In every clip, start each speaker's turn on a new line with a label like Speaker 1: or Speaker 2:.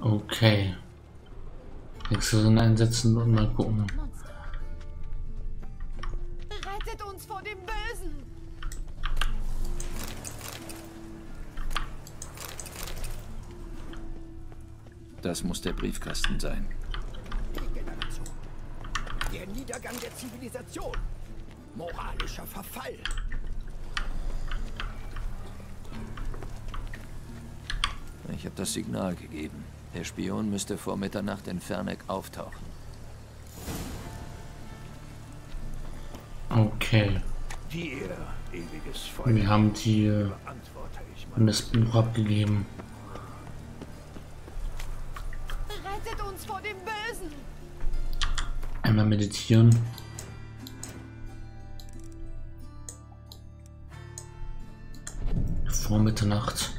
Speaker 1: Okay. Wechseln einsetzen und mal gucken.
Speaker 2: Rettet uns vor dem Bösen!
Speaker 3: Das muss der Briefkasten sein.
Speaker 4: Degeneration. Der Niedergang der Zivilisation. Moralischer Verfall.
Speaker 3: Ich habe das Signal gegeben. Der Spion müsste vor Mitternacht in Ferneck auftauchen.
Speaker 1: Okay. Wir haben die das Buch abgegeben.
Speaker 2: Rettet uns vor dem Bösen!
Speaker 1: Einmal meditieren. Vor Mitternacht.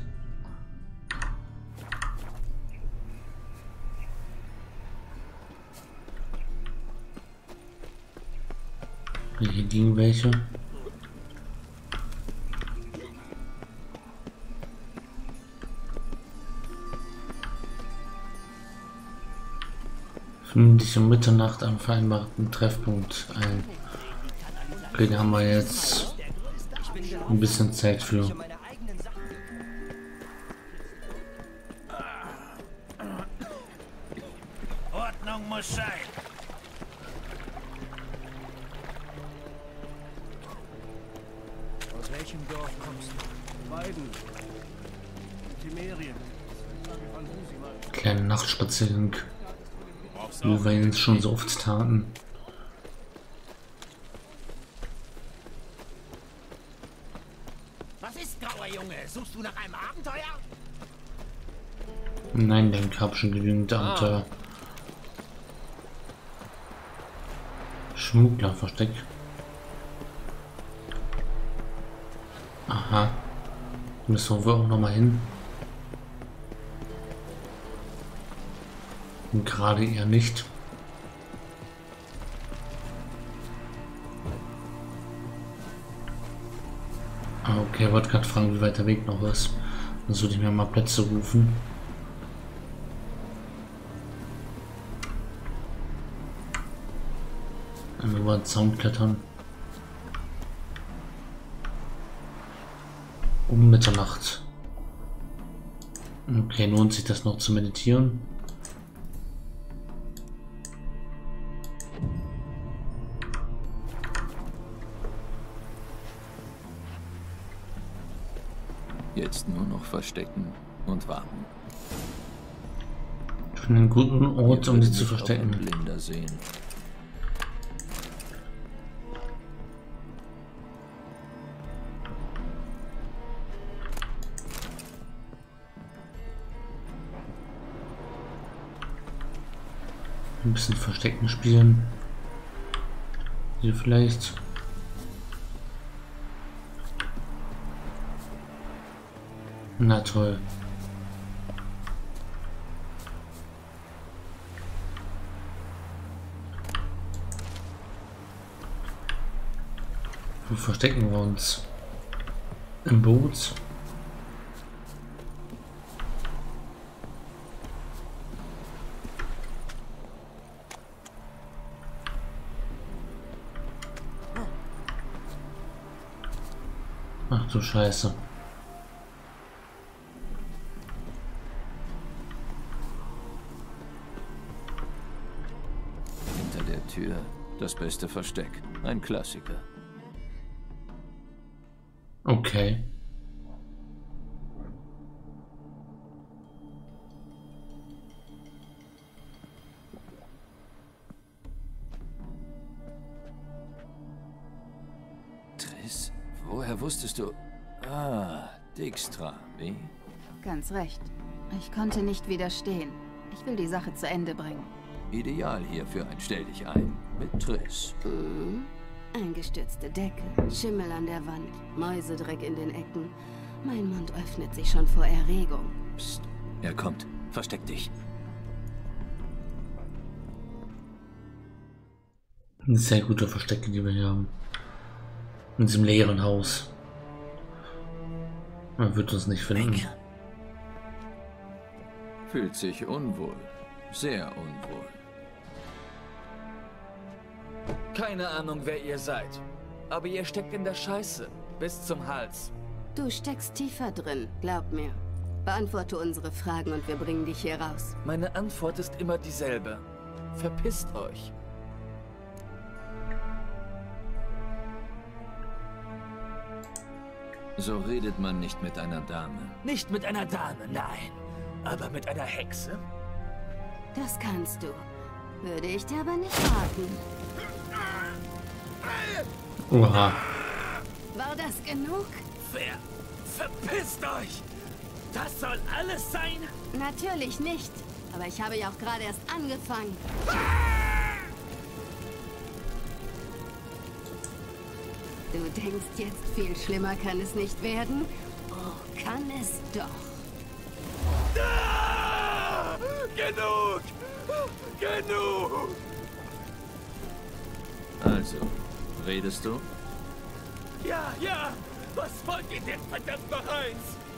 Speaker 1: Hier liegen welche. Finden dich um Mitternacht am vereinbarten Treffpunkt ein. Okay, da haben wir jetzt ein bisschen Zeit für.
Speaker 5: Ordnung muss sein.
Speaker 6: Aus welchem Dorf kommst du? Beiden. Timerien.
Speaker 1: Kleine Nachtspaziergang, wie wir jetzt schon so oft taten.
Speaker 4: Was ist, grauer Junge? Suchst du nach einem Abenteuer?
Speaker 1: Nein, denke, ich habe schon genügend Abenteuer. Schmugglerversteck. Aha. Müssen wir auch noch mal hin. Und gerade eher nicht. Ah, okay, ich wollte gerade fragen, wie weit der Weg noch ist. Dann sollte ich mir mal Plätze rufen. Dann über den Zaun klettern. Um Mitternacht. Okay, lohnt sich das noch zu meditieren?
Speaker 3: Jetzt nur noch verstecken und warten.
Speaker 1: Ich finde einen guten Ort, um
Speaker 3: Hier
Speaker 1: sie zu
Speaker 3: würde mich auch ein
Speaker 1: verstecken.
Speaker 3: Blinder sehen.
Speaker 1: Ein bisschen Verstecken spielen. Hier vielleicht. Na toll. Wo verstecken wir uns? Im Boot? Ach du Scheiße.
Speaker 3: Hinter der Tür das beste Versteck. Ein Klassiker.
Speaker 1: Okay.
Speaker 3: Triss, woher wusstest du? Ah, Dijkstra, wie?
Speaker 7: Ganz recht. Ich konnte nicht widerstehen. Ich will die Sache zu Ende bringen.
Speaker 3: Ideal hier für ein Stell dich ein mit Triss.
Speaker 7: Eingestürzte Decke, Schimmel an der Wand, Mäusedreck in den Ecken. Mein Mund öffnet sich schon vor Erregung.
Speaker 3: Psst, er kommt. Versteck dich.
Speaker 1: Sehr gute Verstecke, die wir hier haben. In diesem leeren Haus. Man wird uns nicht finden.
Speaker 3: Fühlt sich unwohl. Sehr unwohl.
Speaker 8: Keine Ahnung, wer ihr seid. Aber ihr steckt in der Scheiße. Bis zum Hals.
Speaker 7: Du steckst tiefer drin, glaub mir. Beantworte unsere Fragen und wir bringen dich hier raus.
Speaker 8: Meine Antwort ist immer dieselbe. Verpisst euch.
Speaker 3: So redet man nicht mit einer Dame.
Speaker 5: Nicht mit einer Dame, nein. Aber mit einer Hexe?
Speaker 7: Das kannst du. Würde ich dir aber nicht raten.
Speaker 1: Oha.
Speaker 7: War das genug?
Speaker 5: Verpisst euch! Das soll alles sein?
Speaker 7: Natürlich nicht. Aber ich habe ja auch gerade erst angefangen. Du denkst jetzt, viel schlimmer kann es nicht werden? Oh, kann es doch.
Speaker 5: Ah! Genug! Genug!
Speaker 3: Also, redest du?
Speaker 5: Ja! Was wollt ihr denn verdammt noch eins?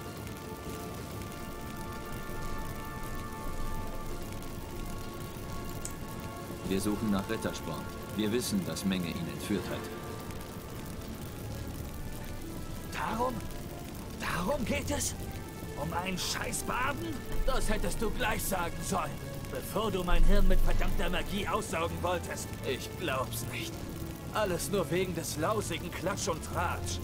Speaker 3: Wir suchen nach Rittersporn. Wir wissen, dass Menge ihn entführt hat.
Speaker 5: Darum geht es? Um einen Scheißbaden? Das hättest du gleich sagen sollen, bevor du mein Hirn mit verdammter Magie aussaugen wolltest. Ich glaub's nicht.
Speaker 8: Alles nur wegen des lausigen Klatsch und Tratsch.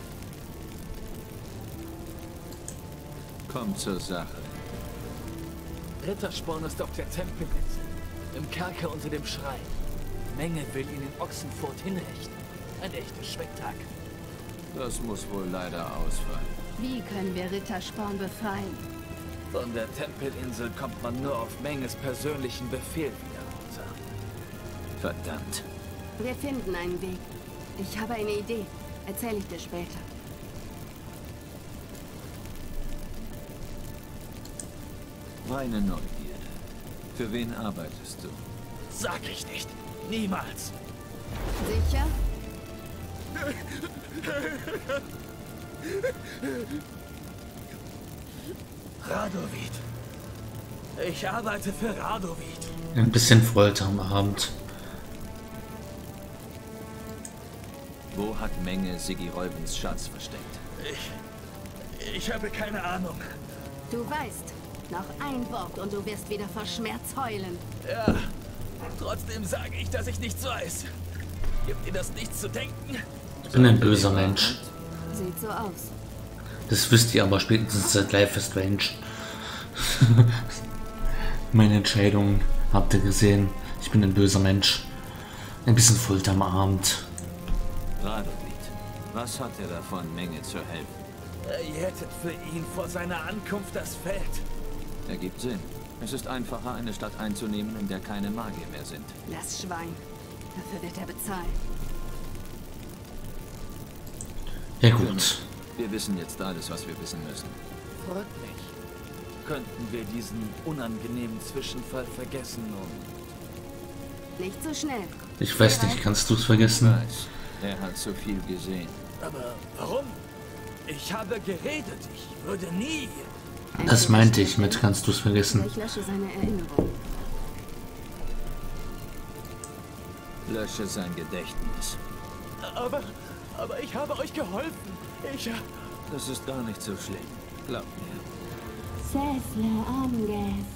Speaker 3: Komm zur Sache.
Speaker 8: Rittersporn ist auf der Tempelinsel. Im Kerker unter dem Schrein. Menge will ihn in Ochsenfurt hinrichten. Ein echtes Spektakel.
Speaker 3: Das muss wohl leider ausfallen.
Speaker 7: Wie können wir Rittersporn befreien?
Speaker 8: Von der Tempelinsel kommt man nur auf Menges persönlichen Befehl wieder runter.
Speaker 3: Verdammt.
Speaker 7: Wir finden einen Weg. Ich habe eine Idee. Erzähle ich dir später.
Speaker 3: Reine Neugierde. Für wen arbeitest du?
Speaker 5: Sag ich nicht. Niemals.
Speaker 7: Sicher?
Speaker 5: Radovid. Ich arbeite für Radovid.
Speaker 1: Ein bisschen Folter am Abend.
Speaker 3: Wo hat Menge Siggi Reuvens Schatz versteckt?
Speaker 5: Ich habe keine Ahnung.
Speaker 7: Du weißt. Noch ein Wort und du wirst wieder vor Schmerz heulen.
Speaker 5: Ja, trotzdem sage ich, dass ich nichts weiß. Gibt dir das nichts zu denken?
Speaker 1: Ich bin ein böser Mensch.
Speaker 7: Sieht so aus.
Speaker 1: Das wisst ihr aber spätestens seit Life is Strange. Meine Entscheidungen habt ihr gesehen. Ich bin ein böser Mensch. Ein bisschen Folter am Abend.
Speaker 3: Radovid, was hat er davon, Menge zu helfen?
Speaker 5: Ihr hättet für ihn vor seiner Ankunft das Feld.
Speaker 3: Ergibt Sinn. Es ist einfacher, eine Stadt einzunehmen, in der keine Magier mehr sind.
Speaker 7: Das Schwein. Dafür wird er bezahlen.
Speaker 1: Ja gut.
Speaker 3: Wir wissen jetzt alles, was wir wissen müssen.
Speaker 8: Freut mich. Könnten wir diesen unangenehmen Zwischenfall vergessen und...
Speaker 7: Nicht so schnell.
Speaker 1: Ich weiß nicht, kannst du es
Speaker 3: Ich
Speaker 1: vergessen?
Speaker 3: weiß, er hat so viel gesehen.
Speaker 5: Aber warum? Ich habe geredet. Ich würde nie...
Speaker 1: Das meinte ich mit, kannst du es vergessen?
Speaker 7: Ich lösche seine Erinnerung.
Speaker 3: Lösche sein Gedächtnis.
Speaker 5: Aber ich habe euch geholfen.
Speaker 3: Das ist gar nicht so schlimm. Glaub mir.
Speaker 7: Cessle Amges.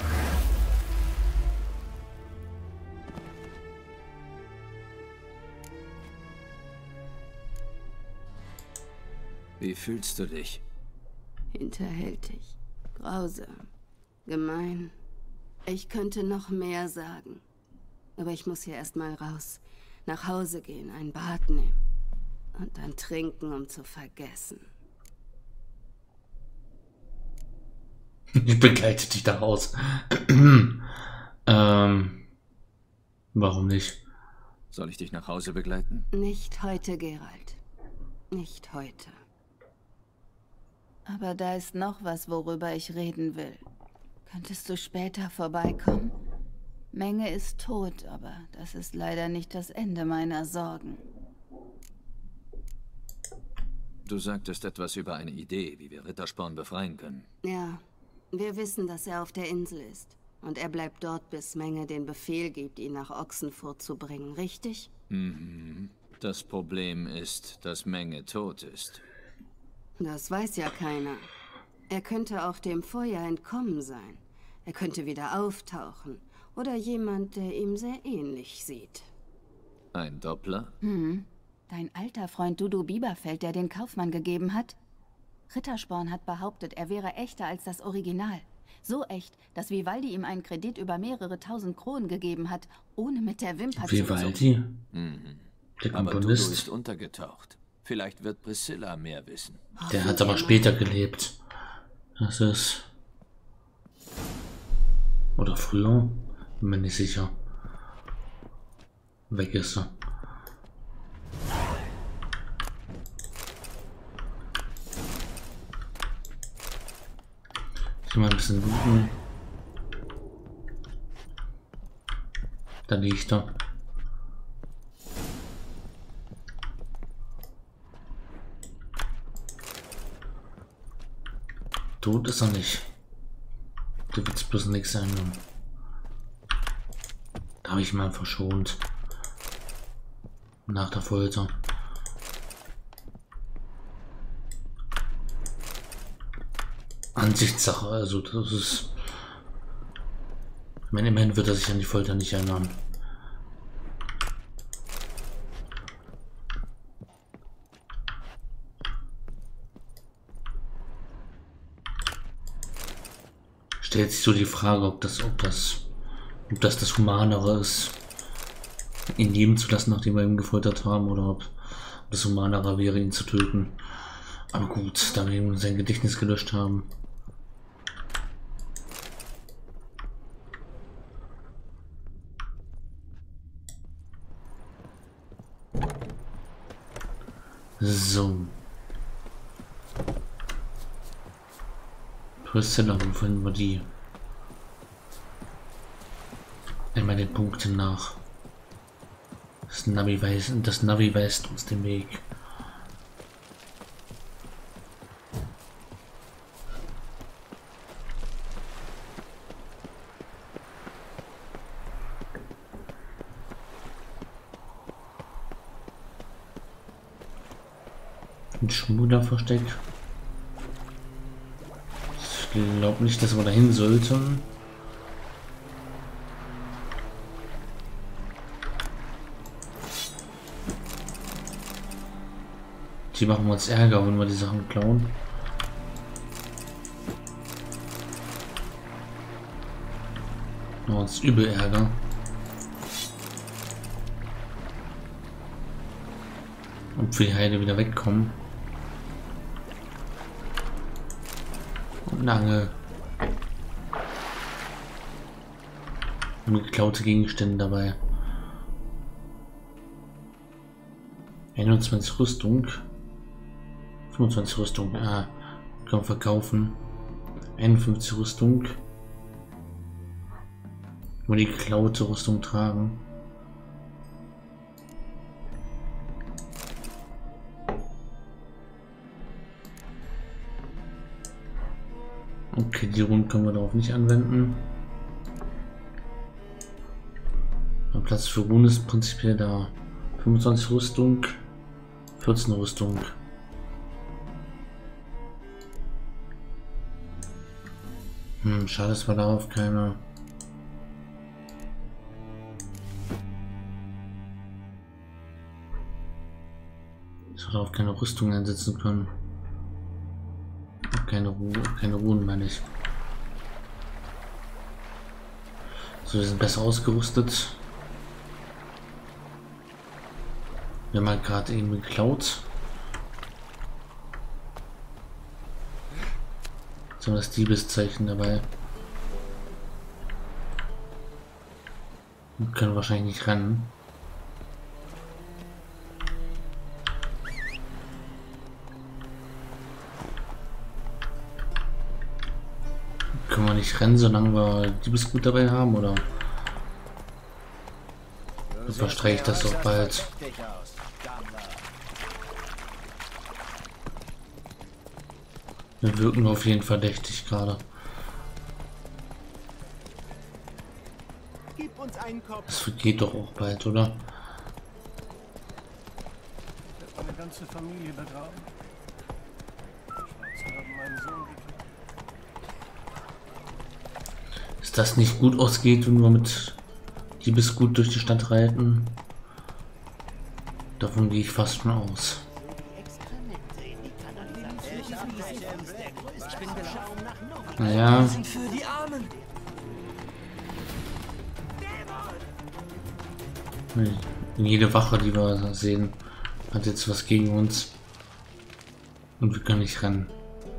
Speaker 3: Wie fühlst du dich?
Speaker 7: Hinterhältig. Grausam. Gemein. Ich könnte noch mehr sagen. Aber ich muss hier erstmal raus. Nach Hause gehen, ein Bad nehmen. Und dann trinken, um zu vergessen.
Speaker 1: Ich begleite dich da raus. Warum nicht?
Speaker 3: Soll ich dich nach Hause begleiten?
Speaker 7: Nicht heute, Geralt. Nicht heute. Aber da ist noch was, worüber ich reden will. Könntest du später vorbeikommen? Menge ist tot, aber das ist leider nicht das Ende meiner Sorgen.
Speaker 3: Du sagtest etwas über eine Idee, wie wir Rittersporn befreien können.
Speaker 7: Ja, Wir wissen, dass er auf der Insel ist. Und er bleibt dort, bis Menge den Befehl gibt, ihn nach Ochsenfurt zu bringen, richtig?
Speaker 3: Mhm. Das Problem ist, dass Menge tot ist.
Speaker 7: Das weiß ja keiner. Er könnte auch dem Feuer entkommen sein. Er könnte wieder auftauchen. Oder jemand, der ihm sehr ähnlich sieht.
Speaker 3: Ein Doppler?
Speaker 9: Dein alter Freund Dudu Bieberfeld, der den Kaufmann gegeben hat? Rittersporn hat behauptet, er wäre echter als das Original. So echt, dass Vivaldi ihm einen Kredit über mehrere tausend Kronen gegeben hat, ohne mit der Wimper zu zucken.
Speaker 1: Vivaldi? Der
Speaker 3: Aber Dudu
Speaker 1: Komponist.
Speaker 3: ist untergetaucht. Vielleicht wird Priscilla mehr wissen.
Speaker 1: Der hat aber später gelebt. Das ist... Oder früher? Bin mir nicht sicher. Weg ist er. Ich will mal ein bisschen looten. Da liegt er. Tot ist er nicht. Du willst bloß nichts sein. Da habe ich mal verschont. Nach der Folter. Ansichtssache, also das ist... Ich meine, immerhin wird er sich an die Folter nicht erinnern. Stellt sich so die Frage, ob das Humanere ist, ihn leben zu lassen, nachdem wir ihn gefoltert haben, oder ob das Humanere wäre, ihn zu töten. Aber gut, da wir ihm sein Gedächtnis gelöscht haben. So. Priscilla, wo finden wir die? Einmal den Punkten nach. Das Navi weist uns den Weg. Ein Schmuggelversteck. Ich glaube nicht, dass wir dahin sollten. Die machen wir uns Ärger, wenn wir die Sachen klauen. Machen wir uns übel Ärger. Und für die Heide wieder wegkommen. Und lange geklaute Gegenstände dabei. 21 Rüstung. 25 Rüstung. Kann man verkaufen. 51 Rüstung. Nur die geklaute Rüstung tragen. Okay, die Runden können wir darauf nicht anwenden. Der Platz für Runen ist prinzipiell da. 25 Rüstung, 14 Rüstung. Schade, dass wir darauf keine... Dass wir darauf keine Rüstung einsetzen können. Keine Ruhen, meine ich. So, wir sind besser ausgerüstet. Wir haben halt gerade eben geklaut. Jetzt haben wir das Diebeszeichen dabei. Wir können wahrscheinlich nicht rennen. Können wir nicht rennen, solange wir Diebesgut dabei haben, oder? Dann verstreiche ich das doch bald. Wir wirken auf jeden Fall verdächtig gerade.
Speaker 4: Gib uns einen Kopf.
Speaker 1: Das vergeht doch auch bald, oder?
Speaker 6: Ich habe meine ganze Familie begraben. Die Schwarzen haben meinen Sohn getötet.
Speaker 1: Dass das nicht gut ausgeht, wenn wir mit Liebesgut durch die Stadt reiten. Davon gehe ich fast schon aus. Naja.
Speaker 5: Für die Armen.
Speaker 1: Jede Wache, die wir sehen, hat jetzt was gegen uns. Und wir können nicht rennen.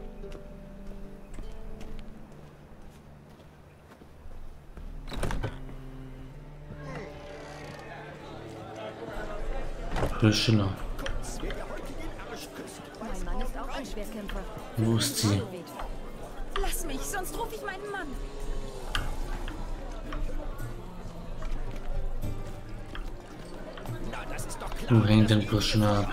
Speaker 1: Schiller.
Speaker 2: Mein Mann ist auch ein Schwertkämpfer.
Speaker 1: Wo ist sie?
Speaker 2: Lass mich, sonst rufe ich meinen Mann.
Speaker 4: Na, das ist doch klar.
Speaker 1: Du hängst den Schiller ab.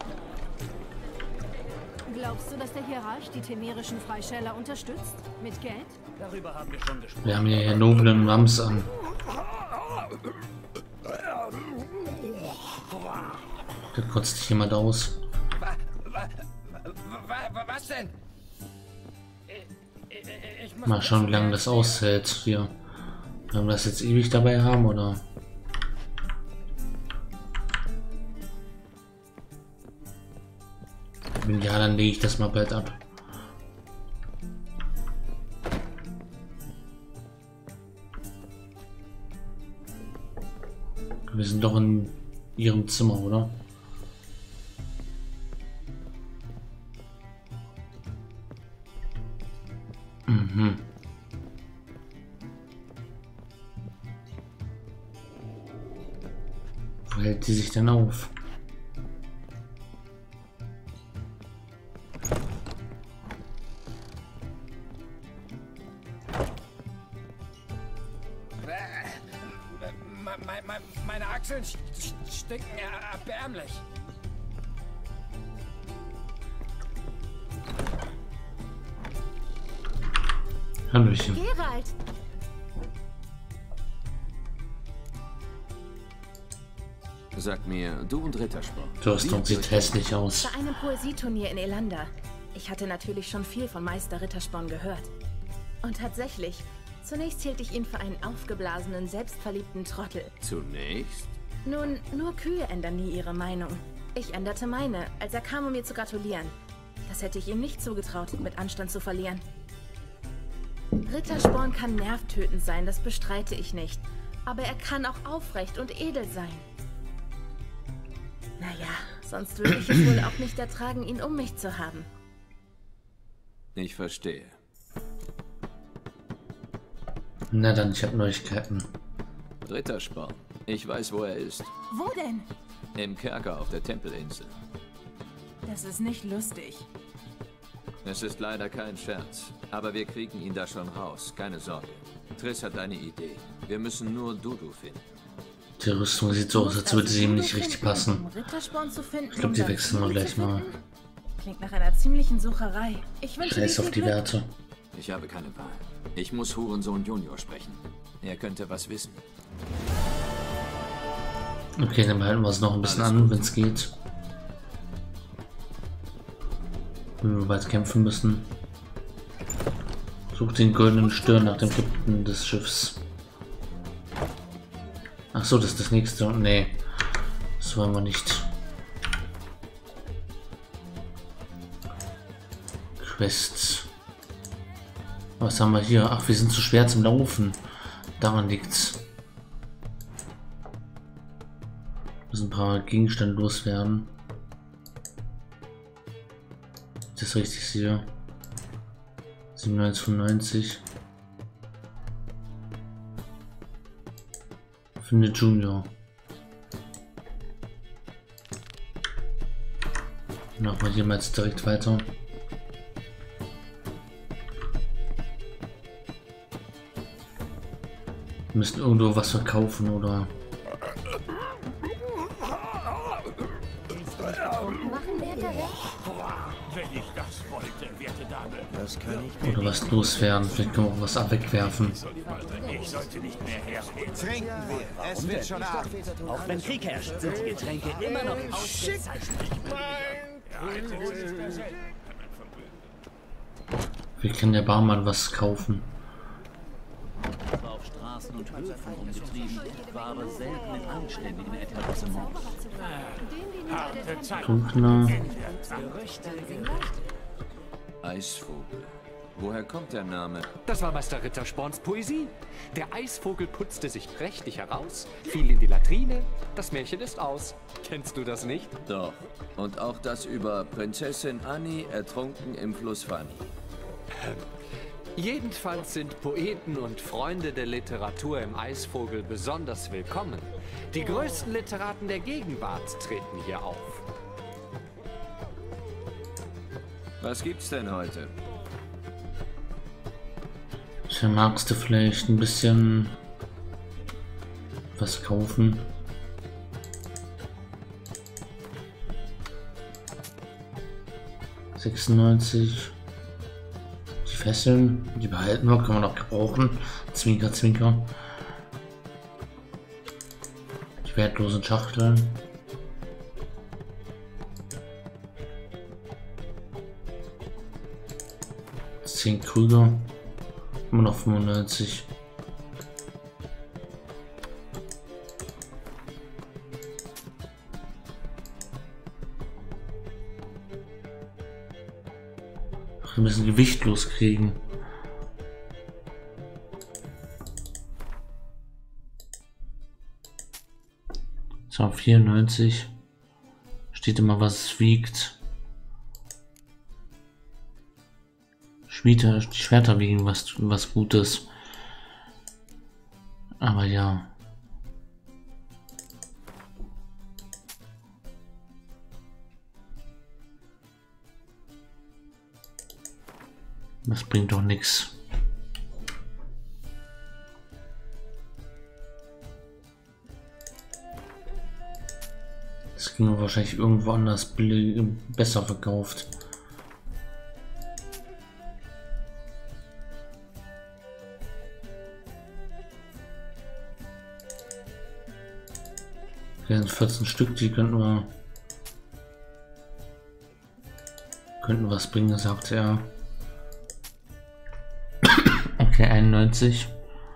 Speaker 2: Glaubst du, dass der Hierarch die temerischen Freischäler unterstützt? Mit Geld?
Speaker 5: Darüber haben wir schon gesprochen.
Speaker 1: Wir haben hier noblen Wams an. Da kotzt sich jemand aus.
Speaker 4: Was denn?
Speaker 1: Mal schauen, wie lange das aushält hier. Wenn wir das jetzt ewig dabei haben, oder? Ja, dann lege ich das mal bald ab. Wir sind doch in ihrem Zimmer, oder? Mhm. Wo hält sie sich denn auf?
Speaker 4: Meine Achseln stinken erbärmlich.
Speaker 1: Hallöchen.
Speaker 2: Geralt!
Speaker 3: Sag mir, du und Rittersporn.
Speaker 1: Du hast doch sieht hässlich aus.
Speaker 10: Bei einem Poesieturnier in Elander. Ich hatte natürlich schon viel von Meister Rittersporn gehört. Und tatsächlich, zunächst hielt ich ihn für einen aufgeblasenen, selbstverliebten Trottel.
Speaker 3: Zunächst?
Speaker 10: Nun, nur Kühe ändern nie ihre Meinung. Ich änderte meine, als er kam, um mir zu gratulieren. Das hätte ich ihm nicht zugetraut, mit Anstand zu verlieren. Rittersporn kann nervtötend sein, das bestreite ich nicht. Aber er kann auch aufrecht und edel sein. Naja, sonst würde ich es wohl auch nicht ertragen, ihn um mich zu haben.
Speaker 3: Ich verstehe.
Speaker 1: Na dann, ich habe Neuigkeiten.
Speaker 3: Rittersporn. Ich weiß, wo er ist.
Speaker 10: Wo denn?
Speaker 3: Im Kerker auf der Tempelinsel.
Speaker 10: Das ist nicht lustig.
Speaker 3: Es ist leider kein Scherz, aber wir kriegen ihn da schon raus, keine Sorge. Triss hat eine Idee. Wir müssen nur Dudu finden.
Speaker 1: Die Rüstung sieht so aus, als würde sie ihm nicht richtig passen. Ich glaube, die wechseln wir gleich mal.
Speaker 10: Klingt nach einer ziemlichen Sucherei. Ich wünsche
Speaker 1: Scheiß auf die Werte.
Speaker 3: Ich habe keine Wahl. Ich muss Hurensohn Junior sprechen. Er könnte was wissen.
Speaker 1: Okay, dann behalten wir es noch ein bisschen an, wenn es geht. Wenn wir bald kämpfen müssen. Such den goldenen Stirn nach dem Kapitän des Schiffs. Ach so, das ist das nächste. Nee, das wollen wir nicht. Quests. Was haben wir hier? Ach, wir sind zu schwer zum Laufen. Daran liegt's. Müssen ein paar Gegenstände loswerden. Das ist richtig hier. 97,95. Finde Junior. Machen wir hier mal jetzt direkt weiter. Wir müssen irgendwo was verkaufen, oder?
Speaker 4: Wenn ich das wollte, werte Dame.
Speaker 6: Das kann ich
Speaker 1: Oder was loswerden. Vielleicht können wir auch was wegwerfen.
Speaker 5: Ich sollte nicht mehr herreden.
Speaker 4: Trinken wir. Es wird schon Abend.
Speaker 5: Auch wenn Krieg herrscht, sind die Getränke immer noch ausgezeichnet.
Speaker 1: Wie kann der Barmann was kaufen?
Speaker 8: War auf Straßen und Höfen umgetrieben, war aber selten in anständigen Etablissements.
Speaker 1: Dunkler.
Speaker 3: Eisvogel. Woher kommt der Name?
Speaker 11: Das war Meister Rittersporns Poesie. Der Eisvogel putzte sich prächtig heraus, fiel in die Latrine, das Märchen ist aus. Kennst du das nicht?
Speaker 3: Doch. Und auch das über Prinzessin Annie ertrunken im Fluss Fanny.
Speaker 11: Jedenfalls sind Poeten und Freunde der Literatur im Eisvogel besonders willkommen. Die größten Literaten der Gegenwart treten hier auf.
Speaker 3: Was gibt's denn heute?
Speaker 1: Magst du vielleicht ein bisschen was kaufen? $96. Die Fesseln, die behalten wir, können wir noch gebrauchen. Zwinker, zwinker. Die wertlosen Schachteln. Zehn Krüger. Immer noch 95. Wir müssen Gewicht loskriegen. So, 94. Steht immer, was es wiegt. Die Schwerter wiegen was Gutes. Aber ja. Das bringt doch nichts. Das ging wahrscheinlich irgendwo anders besser verkauft. Hier sind 14 Stück, die könnten was bringen, sagt er. Okay, 91.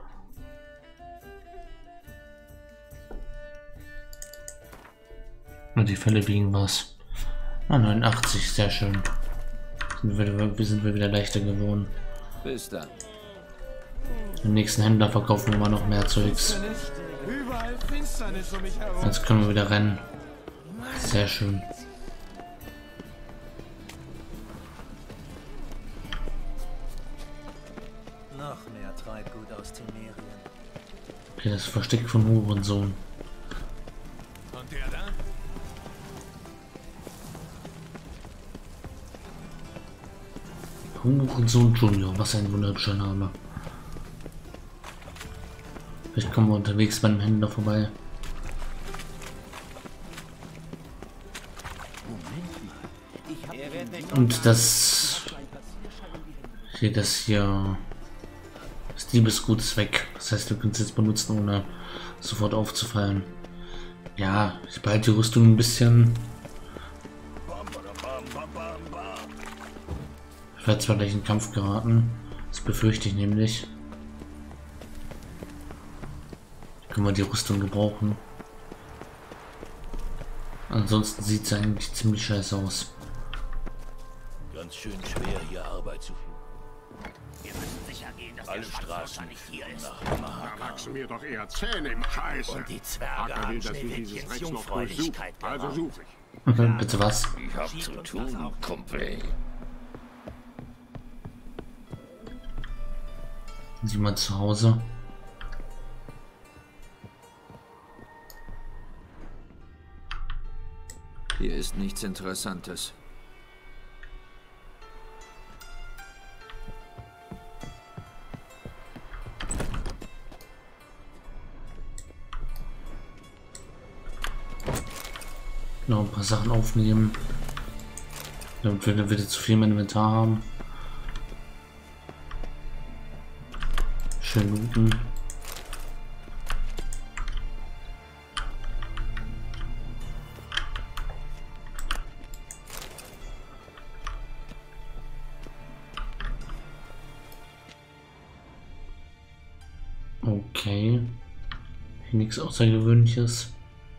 Speaker 1: Und die Fälle wiegen was. 89, sehr schön. Wir sind wieder leichter geworden.
Speaker 3: Bis dann.
Speaker 1: Im nächsten Händler verkaufen wir mal noch mehr Zeugs. Jetzt können wir wieder rennen. Sehr schön.
Speaker 5: Noch mehr Treibgut aus Temerien.
Speaker 1: Okay, das Versteck von Hurensohn.
Speaker 4: Und der da?
Speaker 1: Hurensohn Junior, was ein wunderschöner Name. Vielleicht kommen wir unterwegs beim Händler vorbei. Und das Diebesgut ist weg. Das heißt, wir können es jetzt benutzen, ohne sofort aufzufallen. Ja, ich behalte die Rüstung ein bisschen. Ich werde zwar gleich in den Kampf geraten. Das befürchte ich nämlich. Können wir die Rüstung gebrauchen. Ansonsten sieht es eigentlich ziemlich scheiße aus.
Speaker 5: Ganz schön schwer, hier Arbeit zu finden. Wir müssen sicher gehen, dass alle Straßen nicht hier ist.
Speaker 12: Da wachsen mir doch eher Zähne im Scheiße.
Speaker 5: Und die Zwerge haben Schneewittchens Jungfräulichkeit
Speaker 12: also suche
Speaker 1: ich. Bitte was?
Speaker 3: Ich hab zu tun, Kumpel.
Speaker 1: Ist jemand zu Hause?
Speaker 3: Hier ist nichts Interessantes.
Speaker 1: Noch ein paar Sachen aufnehmen, damit wir wieder zu viel im Inventar haben. Schön looten. Okay. Hier nichts Außergewöhnliches.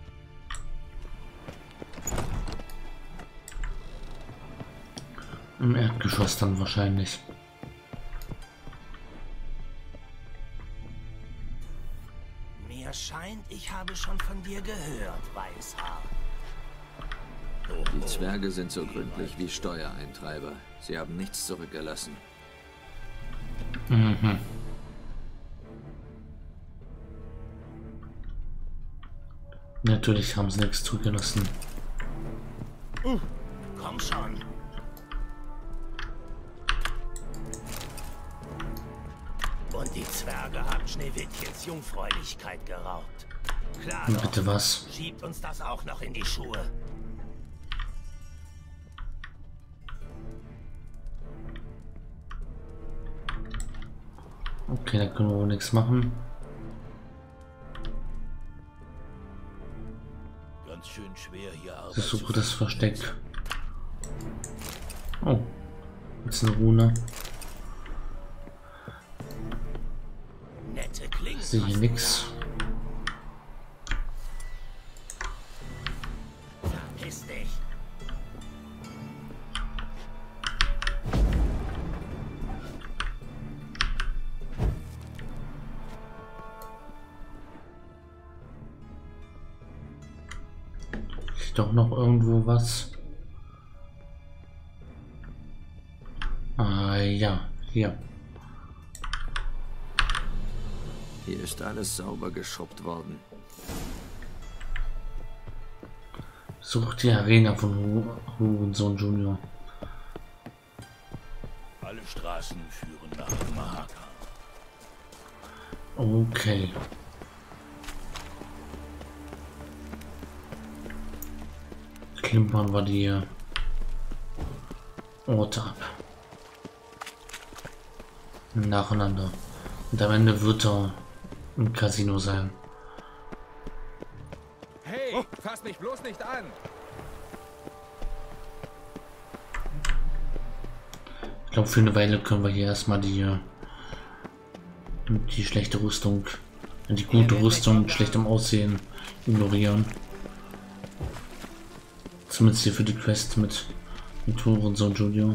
Speaker 1: Im Erdgeschoss dann wahrscheinlich.
Speaker 13: Mir scheint, ich habe schon von dir gehört, Weißhaar.
Speaker 3: Die Zwerge sind so gründlich wie Steuereintreiber. Sie haben nichts zurückgelassen.
Speaker 1: Mhm. Natürlich haben sie nichts zugelassen.
Speaker 13: Komm schon. Und die Zwerge haben Schneewittchens Jungfräulichkeit geraubt. Klar doch.
Speaker 1: Bitte was?
Speaker 13: Schiebt uns das auch noch in die Schuhe.
Speaker 1: Okay, da können wir wohl nichts machen.
Speaker 13: Ganz schön schwer hier
Speaker 1: Das ist so gut, das Versteck. Oh, jetzt eine Rune.
Speaker 13: Nette Klingen.
Speaker 1: Ich sehe hier nichts.
Speaker 13: Verpiss dich.
Speaker 1: Doch noch irgendwo was. Ah ja, hier.
Speaker 3: Hier ist alles sauber geschrubbt worden.
Speaker 1: Sucht die Arena von Hurensohn Junior.
Speaker 13: Alle Straßen führen nach Mahaka.
Speaker 1: Okay. Klimpern wir die Orte ab. Nacheinander. Und am Ende wird er ein Casino sein.
Speaker 4: Hey, fass mich bloß nicht an!
Speaker 1: Ich glaube, für eine Weile können wir hier erstmal die schlechte Rüstung, die gute Rüstung mit schlechtem Aussehen ignorieren. Zumindest hier für die Quest mit Hurensohn Junior.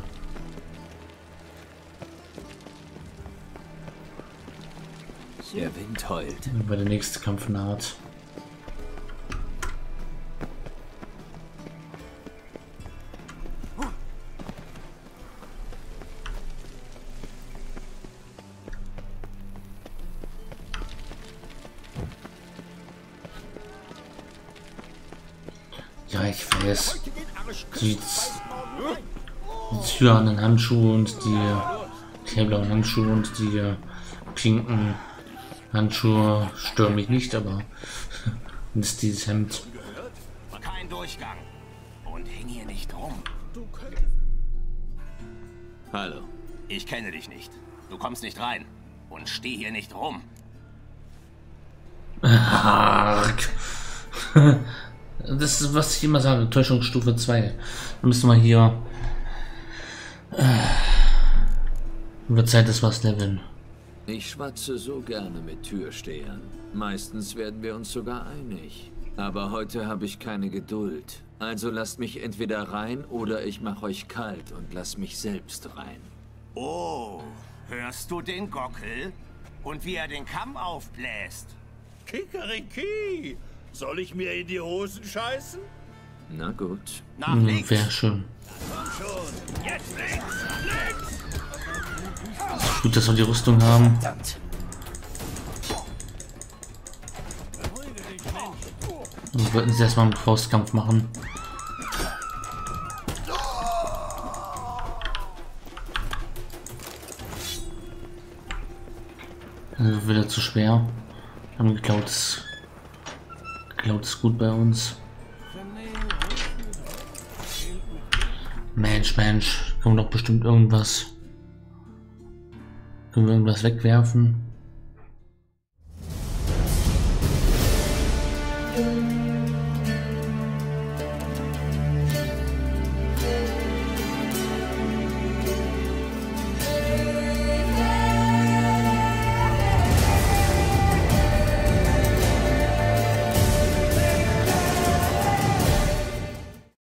Speaker 3: Der Wind heult.
Speaker 1: Weil der nächste Kampf naht. Ja, ich weiß. Die türernen Handschuhe und die hellblauen Handschuhe und die pinken Handschuhe stören mich nicht, aber ist dieses Hemd.
Speaker 13: Kein Durchgang. Und häng hier nicht rum.
Speaker 3: Hallo.
Speaker 13: Ich kenne dich nicht. Du kommst nicht rein. Und steh hier nicht rum.
Speaker 1: Das ist, was ich immer sage, Täuschungsstufe 2. Da müssen wir hier wird Zeit, dass wir es leveln.
Speaker 3: Ich schwatze so gerne mit Türstehern. Meistens werden wir uns sogar einig. Aber heute habe ich keine Geduld. Also lasst mich entweder rein oder ich mache euch kalt und lasst mich selbst rein.
Speaker 13: Oh, hörst du den Gockel? Und wie er den Kamm aufbläst?
Speaker 14: Kikeriki! Soll ich mir in die Hosen scheißen?
Speaker 3: Na gut.
Speaker 13: Nach links.
Speaker 1: Wäre schön.
Speaker 13: Komm schon. Jetzt links. Links.
Speaker 1: Gut, dass wir die Rüstung haben. Wir wollten sie erstmal einen Faustkampf machen. Also wieder zu schwer. Haben geklaut ist gut bei uns. Mensch, können wir doch bestimmt irgendwas. Können wir irgendwas wegwerfen?